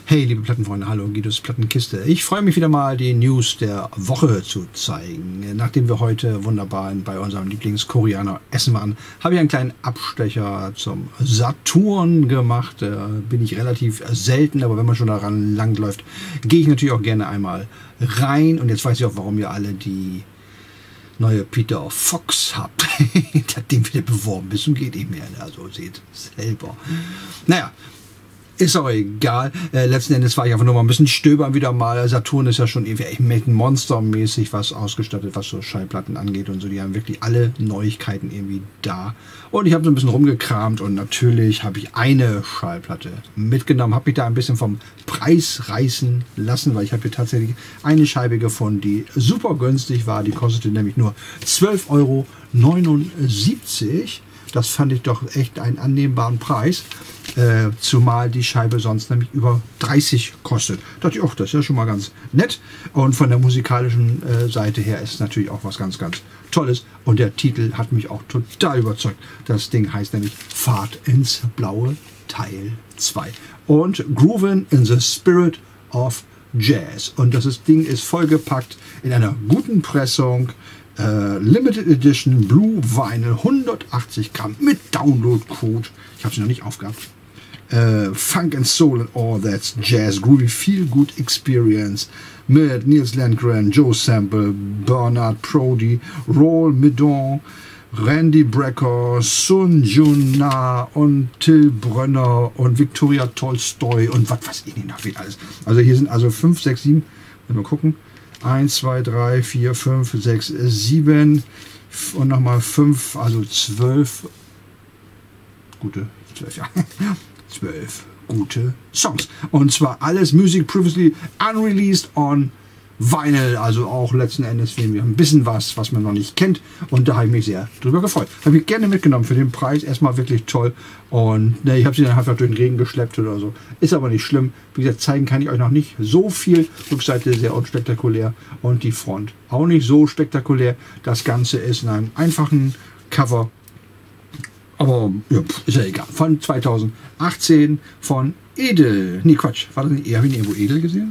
Hey, liebe Plattenfreunde, hallo, Guidos Plattenkiste. Ich freue mich wieder mal, die News der Woche zu zeigen. Nachdem wir heute wunderbar bei unserem Lieblingskoreaner essen waren, habe ich einen kleinen Abstecher zum Saturn gemacht. Bin ich relativ selten, aber wenn man schon daran langläuft, gehe ich natürlich auch gerne einmal rein. Und jetzt weiß ich auch, warum ihr alle die neue Peter Fox habt. Nachdem wieder beworben ist und geht nicht mehr. Also seht selber. Naja. Ist auch egal. Letzten Endes war ich einfach nur mal ein bisschen stöbern wieder mal. Saturn ist ja schon irgendwie echt monstermäßig was ausgestattet, was so Schallplatten angeht und so. Die haben wirklich alle Neuigkeiten irgendwie da. Und ich habe so ein bisschen rumgekramt und natürlich habe ich eine Schallplatte mitgenommen. Habe mich da ein bisschen vom Preis reißen lassen, weil ich habe hier tatsächlich eine Scheibe gefunden, die super günstig war. Die kostete nämlich nur 12,79 €. Das fand ich doch echt einen annehmbaren Preis, zumal die Scheibe sonst nämlich über 30 kostet. Da dachte ich, das ist ja schon mal ganz nett. Und von der musikalischen Seite her ist es natürlich auch was ganz, ganz Tolles. Und der Titel hat mich auch total überzeugt. Das Ding heißt nämlich Fahrt ins Blaue Teil 2. Und Groovin' in the Spirit of Jazz. Und das Ding ist vollgepackt in einer guten Pressung. Limited Edition Blue Vinyl 180 Gramm mit Download-Code. Ich habe sie noch nicht aufgehabt. Funk and Soul and All That's Jazz. Groovy Feel Good Experience mit Nils Landgren, Joe Sample, Bernard Prody, Roll Medon, Randy Brecker, Sun Jun Na und Till Brönner und Viktoria Tolstoi und was weiß ich nicht noch viel alles. Also hier sind also 5, 6, 7. Mal gucken. 1, 2, 3, 4, 5, 6, 7 und nochmal 5, also 12 gute, 12, ja, 12 gute Songs. Und zwar alles Music previously unreleased on Vinyl, also auch letzten Endes sehen wir ein bisschen was man noch nicht kennt. Und da habe ich mich sehr drüber gefreut. Habe ich gerne mitgenommen für den Preis. Erstmal wirklich toll. Und ich habe sie dann einfach durch den Regen geschleppt oder so. Ist aber nicht schlimm. Wie gesagt, zeigen kann ich euch noch nicht so viel. Rückseite sehr unspektakulär. Und die Front auch nicht so spektakulär. Das Ganze ist in einem einfachen Cover. Aber ja, ist ja egal. Von 2018 von Edel. Nee, Quatsch. War das nicht? Habe ich irgendwo Edel gesehen?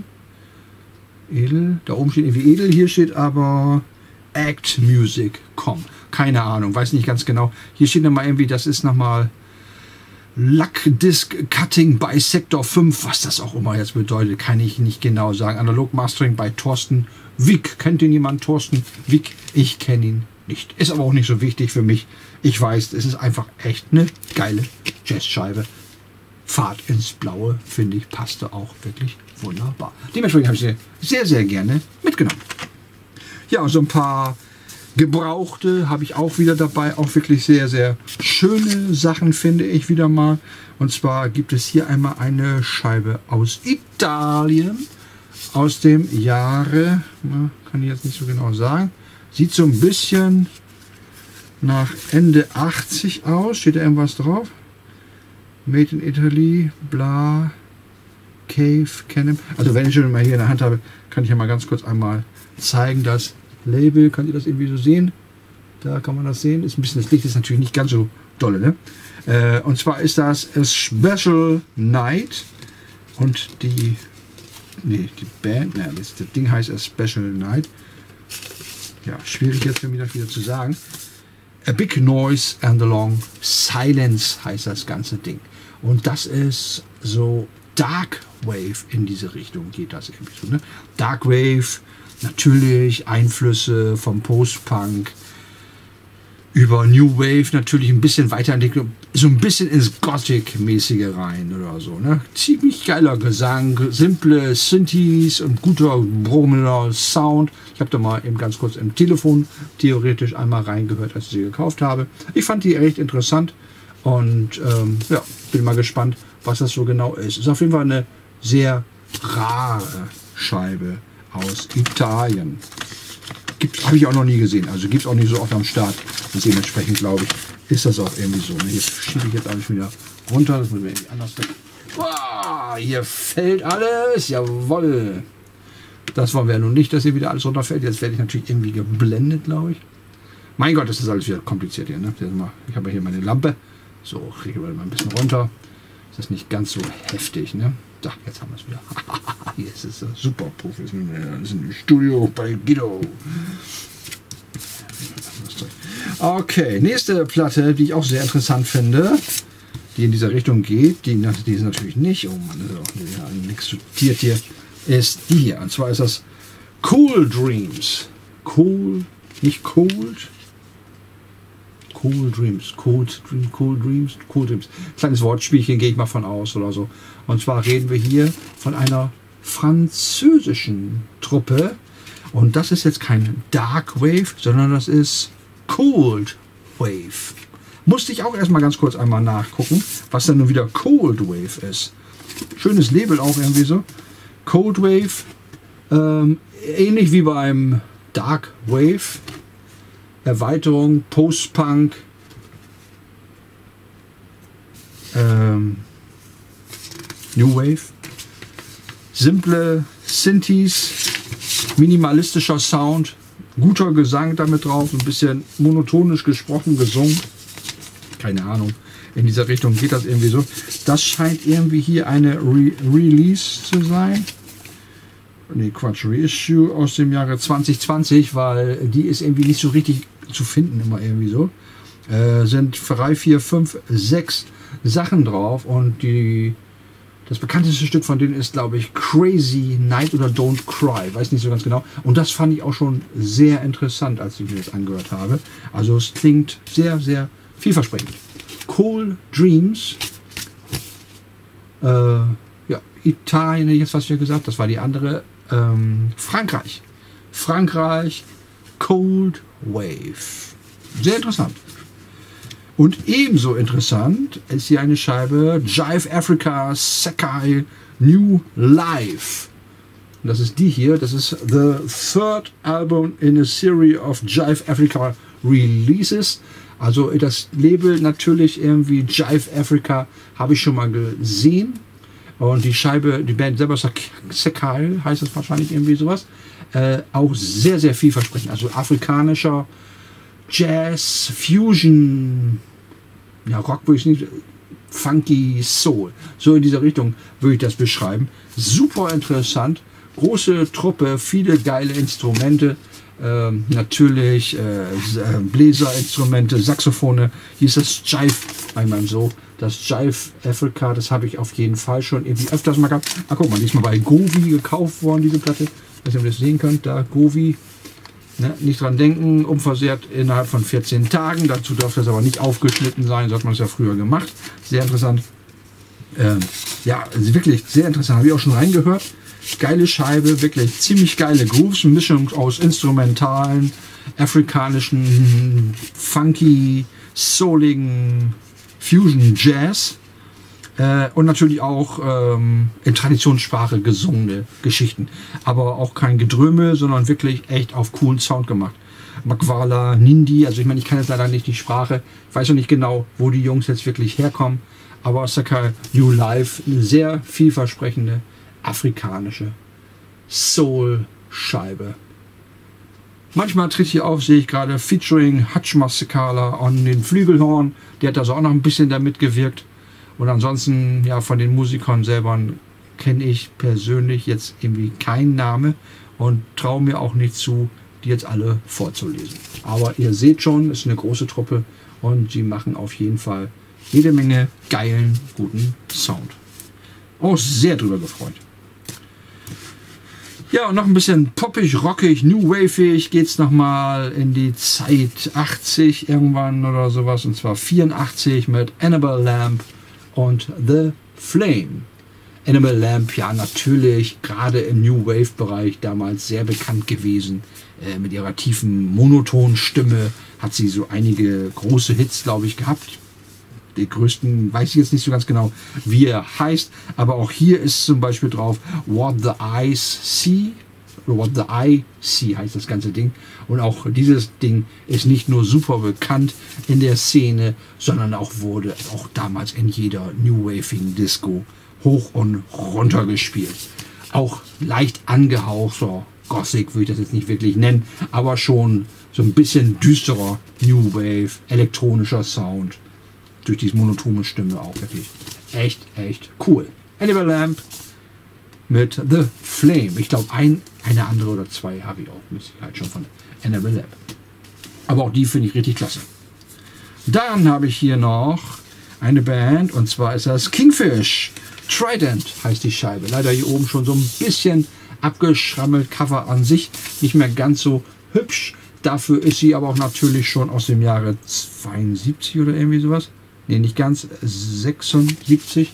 Edel, da oben steht irgendwie Edel, hier steht aber actmusic.com. Keine Ahnung, weiß nicht ganz genau. Hier steht nochmal irgendwie, das ist nochmal Lack Disc Cutting bei Sektor 5, was das auch immer jetzt bedeutet, kann ich nicht genau sagen. Analog Mastering bei Thorsten Wick. Kennt ihn jemand, Thorsten Wick? Ich kenne ihn nicht. Ist aber auch nicht so wichtig für mich. Ich weiß, es ist einfach echt eine geile Jazzscheibe. Fahrt ins Blaue, finde ich, passte auch wirklich wunderbar. Dementsprechend habe ich sie sehr, sehr gerne mitgenommen. Ja, und so ein paar Gebrauchte habe ich auch wieder dabei. Auch wirklich sehr, sehr schöne Sachen, finde ich wieder mal. Und zwar gibt es hier einmal eine Scheibe aus Italien. Aus dem Jahre, kann ich jetzt nicht so genau sagen. Sieht so ein bisschen nach Ende 80 aus. Steht da irgendwas drauf? Made in Italy, bla, Cave, Canem. Also wenn ich schon mal hier in der Hand habe, kann ich ja mal ganz kurz einmal zeigen, das Label. Könnt ihr das irgendwie so sehen? Da kann man das sehen. Ist ein bisschen, das Licht ist natürlich nicht ganz so dolle, ne? Und zwar ist das A Special Night und die Band, das Ding heißt A Special Night. Ja, schwierig jetzt für mich das wieder zu sagen. A Big Noise and a Long Silence heißt das ganze Ding. Und das ist so Dark Wave, in diese Richtung geht das irgendwie so. Ne? Dark Wave, natürlich Einflüsse vom Post-Punk über New Wave, natürlich ein bisschen Weiterentwicklung, so ein bisschen ins Gothic-mäßige rein oder so. Ne? Ziemlich geiler Gesang, simple Synthes und guter brummender Sound. Ich habe da mal eben ganz kurz im Telefon theoretisch einmal reingehört, als ich sie gekauft habe. Ich fand die echt interessant und ja, bin mal gespannt, was das so genau ist. Ist auf jeden Fall eine sehr rare Scheibe aus Italien. Habe ich auch noch nie gesehen, also gibt es auch nicht so oft am Start. Und dementsprechend glaube ich, ist das auch irgendwie so. Hier schiebe ich jetzt alles wieder runter, das muss mir irgendwie anders weg. Wow, hier fällt alles, jawohl. Das wollen wir ja nun nicht, dass hier wieder alles runterfällt. Jetzt werde ich natürlich irgendwie geblendet, glaube ich. Mein Gott, das ist alles wieder kompliziert hier. Ne? Ich habe hier meine Lampe. So, kriege ich mal ein bisschen runter. ist das nicht ganz so heftig, ne? Da, jetzt haben wir es wieder. Hier ist es super professionell. Das ist ein Studio bei Guido. Okay, nächste Platte, die ich auch sehr interessant finde, die in dieser Richtung geht, die ist natürlich nicht, oh Mann, ist auch nichts sortiert hier, ist die hier. Und zwar ist das Cool Dreams. Cool, nicht Cold. Cool Dreams. Kleines Wortspielchen, gehe ich mal von aus oder so. Und zwar reden wir hier von einer französischen Truppe. Und das ist jetzt kein Dark Wave, sondern das ist Cold Wave. Musste ich auch erstmal ganz kurz einmal nachgucken, was dann nun wieder Cold Wave ist. Schönes Label auch irgendwie so. Cold Wave, ähnlich wie beim Dark Wave. Erweiterung, Post-Punk, New Wave, simple Synthes, minimalistischer Sound, guter Gesang damit drauf, ein bisschen monotonisch gesprochen, gesungen. Keine Ahnung, in dieser Richtung geht das irgendwie so. Das scheint irgendwie hier eine Release zu sein. Nee, Quatsch, Reissue aus dem Jahre 2020, weil die ist irgendwie nicht so richtig zu finden, immer irgendwie so. Sind 3, 4, 5, 6 Sachen drauf und das bekannteste Stück von denen ist, glaube ich, Crazy Night oder Don't Cry, weiß nicht so ganz genau. Und das fand ich auch schon sehr interessant, als ich mir das angehört habe. Also es klingt sehr, sehr vielversprechend. Cool Dreams, ja, Italien, jetzt was ich gesagt, das war die andere. Frankreich, Cold Wave. Sehr interessant. Und ebenso interessant ist hier eine Scheibe Jive Africa Sakai New Life. Und das ist die hier. Das ist the third album in a series of Jive Africa Releases. Also das Label natürlich irgendwie Jive Africa habe ich schon mal gesehen. Und die Scheibe, die Band selber, Sakai heißt es wahrscheinlich irgendwie sowas, auch sehr, sehr vielversprechend. Also afrikanischer Jazz, Fusion, ja, Rock würde ich nicht, Funky Soul. So in dieser Richtung würde ich das beschreiben. Super interessant, große Truppe, viele geile Instrumente. Natürlich Bläserinstrumente, Saxophone. Hier ist das Jive bei meinem Sohn. Das Jive Africa, das habe ich auf jeden Fall schon irgendwie öfters mal gehabt. Ah, guck mal, die ist mal bei Govi gekauft worden, diese Platte. Ich weiß nicht, ob ihr das sehen könnt. Da, Govi. Ne, nicht dran denken, unversehrt innerhalb von 14 Tagen. Dazu darf das aber nicht aufgeschnitten sein. So hat man es ja früher gemacht. Sehr interessant. Ja, also wirklich sehr interessant. Habe ich auch schon reingehört. Geile Scheibe, wirklich ziemlich geile Grooves, eine Mischung aus instrumentalen, afrikanischen, funky, souligen Fusion Jazz und natürlich auch in Traditionssprache gesungene Geschichten. Aber auch kein Gedrömel, sondern wirklich echt auf coolen Sound gemacht. Makwala, Nindi, also ich meine, ich kann jetzt leider nicht die Sprache, ich weiß noch nicht genau, wo die Jungs jetzt wirklich herkommen, aber Sakai New Life, eine sehr vielversprechende afrikanische Soul-Scheibe. Manchmal tritt hier auf, sehe ich gerade, featuring Hutch Masekala an den Flügelhorn. Der hat also auch noch ein bisschen damit gewirkt. Und ansonsten, ja, von den Musikern selber kenne ich persönlich jetzt irgendwie keinen Namen und traue mir auch nicht zu, die jetzt alle vorzulesen. Aber ihr seht schon, es ist eine große Truppe und sie machen auf jeden Fall jede Menge geilen, guten Sound. Auch sehr drüber gefreut. Ja, und noch ein bisschen poppig, rockig, new waveig geht es nochmal in die Zeit 80 irgendwann oder sowas. Und zwar 84 mit Annabelle Lamp und The Flame. Annabelle Lamp, ja natürlich, gerade im New Wave Bereich damals sehr bekannt gewesen. Mit ihrer tiefen, monotonen Stimme hat sie so einige große Hits, glaube ich, gehabt. Die größten weiß ich jetzt nicht so ganz genau, wie er heißt, aber auch hier ist zum Beispiel drauf What the Eyes See, oder What the Eye See heißt das ganze Ding. Und auch dieses Ding ist nicht nur super bekannt in der Szene, sondern auch wurde auch damals in jeder New Waving Disco hoch und runter gespielt. Auch leicht angehauchter Gothic würde ich das jetzt nicht wirklich nennen, aber schon so ein bisschen düsterer New Wave, elektronischer Sound. durch diese monotone Stimme auch wirklich echt cool. Hannibal Lamb mit The Flame. Ich glaube, eine andere oder zwei habe ich auch mit Sicherheit schon von Hannibal Lamb. Aber auch die finde ich richtig klasse. Dann habe ich hier noch eine Band, und zwar ist das Kingfish. Trident heißt die Scheibe. Leider hier oben schon so ein bisschen abgeschrammelt. Cover an sich nicht mehr ganz so hübsch. Dafür ist sie aber auch natürlich schon aus dem Jahre 72 oder irgendwie sowas. Ne, nicht ganz, 76.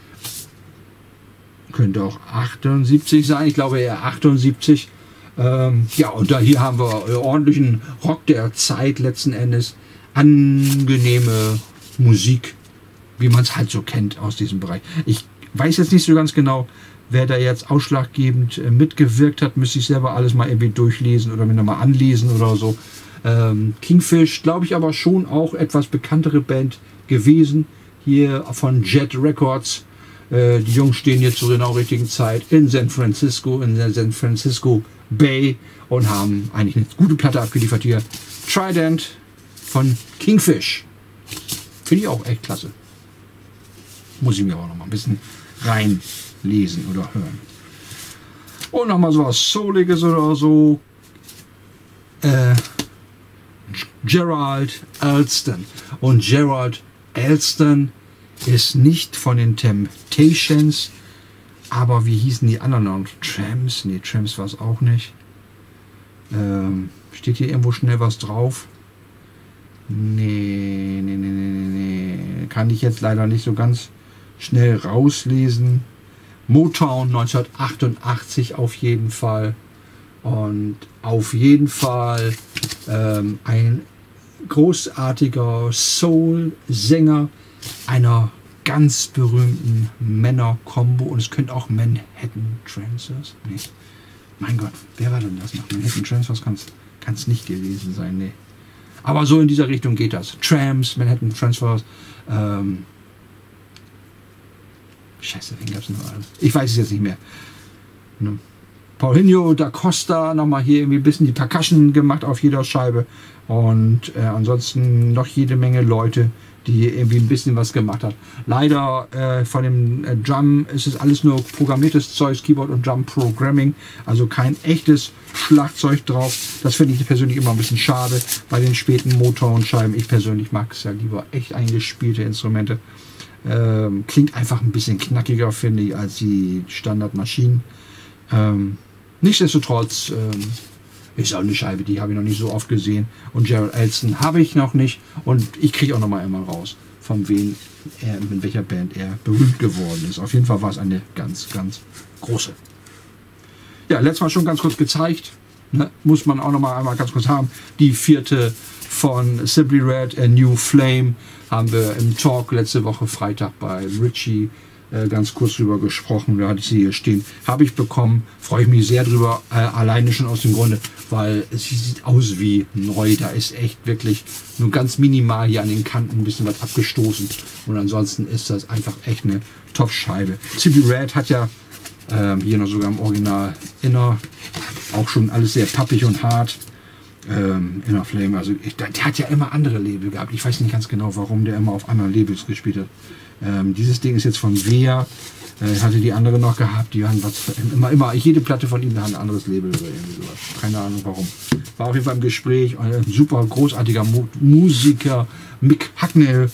Könnte auch 78 sein. Ich glaube eher 78. Ja, und da hier haben wir ordentlichen Rock der Zeit letzten Endes. Angenehme Musik, wie man es halt so kennt aus diesem Bereich. Ich weiß jetzt nicht so ganz genau, wer da jetzt ausschlaggebend mitgewirkt hat. Müsste ich selber alles mal irgendwie durchlesen oder mir nochmal anlesen oder so. Kingfish, glaube ich, aber schon auch etwas bekanntere Band gewesen. Hier von Jet Records. Die Jungs stehen jetzt zur genau richtigen Zeit in San Francisco, in der San Francisco Bay, und haben eigentlich eine gute Platte abgeliefert hier. Trident von Kingfish. Finde ich auch echt klasse. Muss ich mir auch noch mal ein bisschen reinlesen oder hören. Und nochmal so was Souliges oder so. Gerald Alston. Und Gerald Alston ist nicht von den Temptations, aber wie hießen die anderen noch? Tramps? Ne, Tramps war es auch nicht. Steht hier irgendwo schnell was drauf? Nee. Kann ich jetzt leider nicht so ganz schnell rauslesen. Motown 1988 auf jeden Fall. Und auf jeden Fall ein großartiger Soul-Sänger einer ganz berühmten Männer-Kombo. Und es könnte auch Manhattan Transfers. Nee. Mein Gott, wer war denn das noch? Manhattan Transfers kann es nicht gewesen sein. Nee. Aber so in dieser Richtung geht das. Tramps, Manhattan Transfers. Scheiße, wen gab es noch alles? Ich weiß es jetzt nicht mehr. Ne? Paulinho da Costa nochmal hier irgendwie ein bisschen die Percussion gemacht auf jeder Scheibe. Und ansonsten noch jede Menge Leute, die hier irgendwie ein bisschen was gemacht hat. Leider von dem Drum ist es alles nur programmiertes Zeug, Keyboard und Drum Programming, also kein echtes Schlagzeug drauf. Das finde ich persönlich immer ein bisschen schade bei den späten Motown-Scheiben. Ich persönlich mag es ja lieber echt eingespielte Instrumente. Klingt einfach ein bisschen knackiger, finde ich, als die Standardmaschinen. Nichtsdestotrotz ist auch eine Scheibe, die habe ich noch nicht so oft gesehen. Und Gerald Alston habe ich noch nicht. Und ich kriege auch noch mal immer raus, von wem er, mit welcher Band er berühmt geworden ist. Auf jeden Fall war es eine ganz große. Ja, letztes Mal schon ganz kurz gezeigt. Ne? Muss man auch noch mal einmal ganz kurz haben. Die vierte von Simply Red, A New Flame, haben wir im Talk letzte Woche Freitag bei Richie ganz kurz drüber gesprochen. Da hatte ich sie hier stehen. Habe ich bekommen. Freue ich mich sehr drüber. Alleine schon aus dem Grunde, weil sie sieht aus wie neu. Da ist echt wirklich nur ganz minimal hier an den Kanten ein bisschen was abgestoßen. Und ansonsten ist das einfach echt eine Top-Scheibe. Simply Red hat ja hier noch sogar im Original Inner auch schon alles sehr pappig und hart. Inner Flame, also der hat ja immer andere Label gehabt. Ich weiß nicht ganz genau, warum der immer auf anderen Labels gespielt hat. Dieses Ding ist jetzt von Wea. Hatte die andere noch gehabt. Die haben was immer jede Platte von ihm hat ein anderes Label oder irgendwie sowas. Keine Ahnung warum. War auf jeden Fall im Gespräch. Ein super großartiger Musiker, Mick Hucknall.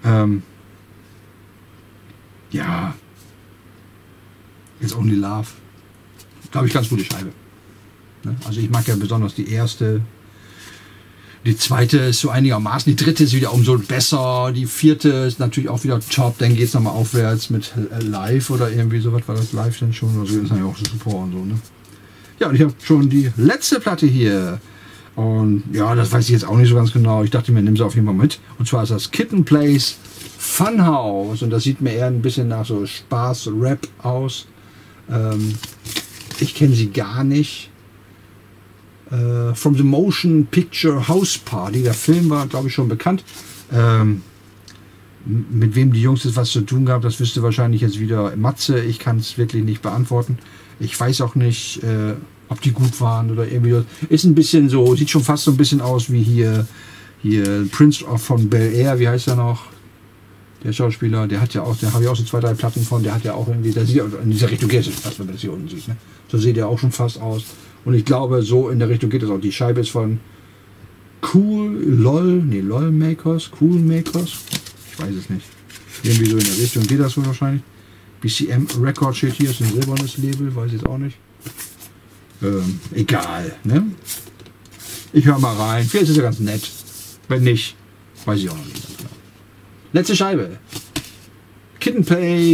Ja. It's Only Love. Glaube ich, ganz gute Scheibe. Ne? Also ich mag ja besonders die erste. Die zweite ist so einigermaßen, die dritte ist wieder umso besser, die vierte ist natürlich auch wieder top, dann geht es nochmal aufwärts mit Live oder irgendwie sowas, war das Live denn schon, also ist ja auch super und so, ne? Ja, und ich habe schon die letzte Platte hier und ja, das weiß ich jetzt auch nicht so ganz genau, ich dachte mir, nimm sie auf jeden Fall mit, und zwar ist das Kitten Plays Funhouse und das sieht mir eher ein bisschen nach so Spaß-Rap aus. Ich kenne sie gar nicht. From the Motion Picture House Party. Der Film war, glaube ich, schon bekannt. Mit wem die Jungs das was zu tun gehabt, das wüsste wahrscheinlich jetzt wieder Matze. Ich kann es wirklich nicht beantworten. Ich weiß auch nicht, ob die gut waren oder irgendwie. Ist ein bisschen so, sieht schon fast so ein bisschen aus wie hier Prince of von Bel Air. Wie heißt er noch? Der Schauspieler, der hat ja auch, da habe ich auch so 2, 3 Platten von, der hat ja auch irgendwie, der sieht ja in dieser Richtung geht es fast, wenn man das hier unten sieht. Ne? So sieht er auch schon fast aus. Und ich glaube, so in der Richtung geht es auch. Die Scheibe ist von LOL Makers. Ich weiß es nicht. Irgendwie so in der Richtung geht das wohl wahrscheinlich. BCM Record steht hier, ist ein silbernes Label, weiß ich jetzt auch nicht. Egal, ne? Ich höre mal rein. Vielleicht ist es ja ganz nett. Wenn nicht, weiß ich auch noch nicht. Letzte Scheibe. Kitten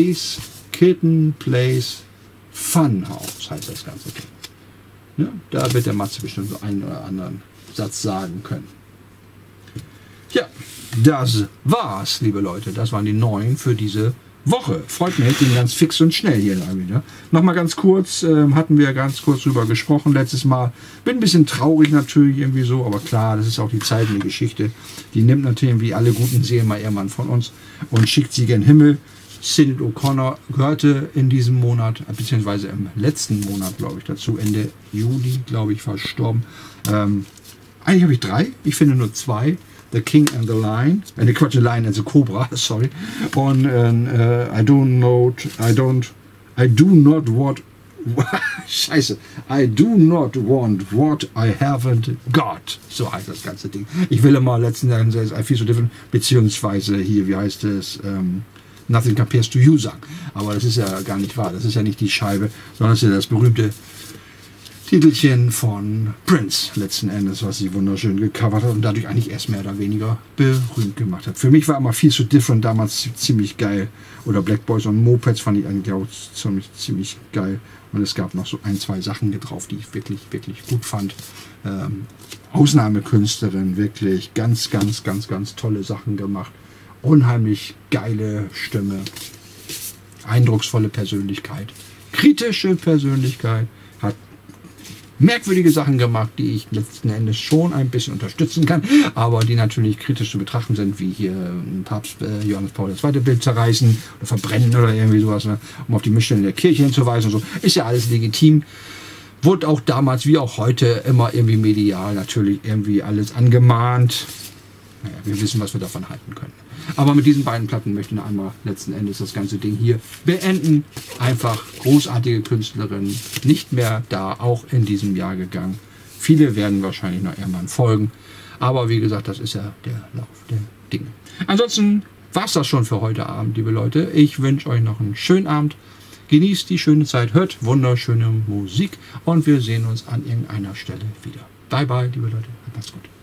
Plays Funhouse heißt das Ganze. Ja, da wird der Matze bestimmt so einen oder anderen Satz sagen können. Ja, das war's, liebe Leute. Das waren die 9 für diese Woche. Freut mich, ging ganz fix und schnell hier wieder. Nochmal ganz kurz, hatten wir ganz kurz drüber gesprochen letztes Mal. Bin ein bisschen traurig natürlich irgendwie so, aber klar, das ist auch die Zeit und die Geschichte. Die nimmt natürlich wie alle guten Seelen mal irgendwann von uns und schickt sie gen Himmel. Sinead O'Connor gehörte in diesem Monat, beziehungsweise im letzten Monat, glaube ich, dazu, Ende Juli, glaube ich, verstorben. Eigentlich habe ich 3, ich finde nur 2. The King and the Lion, Quatsch, the Lion and the Cobra, sorry. Und I do not want what I haven't got. So heißt das ganze Ding. Ich will immer letzten Endes I feel so different, beziehungsweise hier, wie heißt es, Nothing compares to you sagen. Aber das ist ja gar nicht wahr. Das ist ja nicht die Scheibe, sondern das ist ja das berühmte Titelchen von Prince letzten Endes, was sie wunderschön gecovert hat und dadurch eigentlich erst mehr oder weniger berühmt gemacht hat. Für mich war immer Feel So Different damals ziemlich geil. Oder Black Boys und Mopeds fand ich eigentlich auch ziemlich geil. Und es gab noch so 1, 2 Sachen drauf, die ich wirklich gut fand. Ausnahmekünstlerin, wirklich ganz tolle Sachen gemacht. Unheimlich geile Stimme. Eindrucksvolle Persönlichkeit. Kritische Persönlichkeit. Hat merkwürdige Sachen gemacht, die ich letzten Endes schon ein bisschen unterstützen kann, aber die natürlich kritisch zu betrachten sind, wie hier Papst Johannes Paul II. Bild zerreißen oder verbrennen oder irgendwie sowas, ne, um auf die Missstände der Kirche hinzuweisen und so. Ist ja alles legitim. Wurde auch damals wie auch heute immer irgendwie medial natürlich irgendwie alles angemahnt. Naja, wir wissen, was wir davon halten können. Aber mit diesen beiden Platten möchte ich noch einmal letzten Endes das ganze Ding hier beenden. Einfach großartige Künstlerin, nicht mehr da, auch in diesem Jahr gegangen. Viele werden wahrscheinlich noch irgendwann folgen. Aber wie gesagt, das ist ja der Lauf der Dinge. Ansonsten war es das schon für heute Abend, liebe Leute. Ich wünsche euch noch einen schönen Abend. Genießt die schöne Zeit, hört wunderschöne Musik und wir sehen uns an irgendeiner Stelle wieder. Bye bye, liebe Leute. Macht's gut.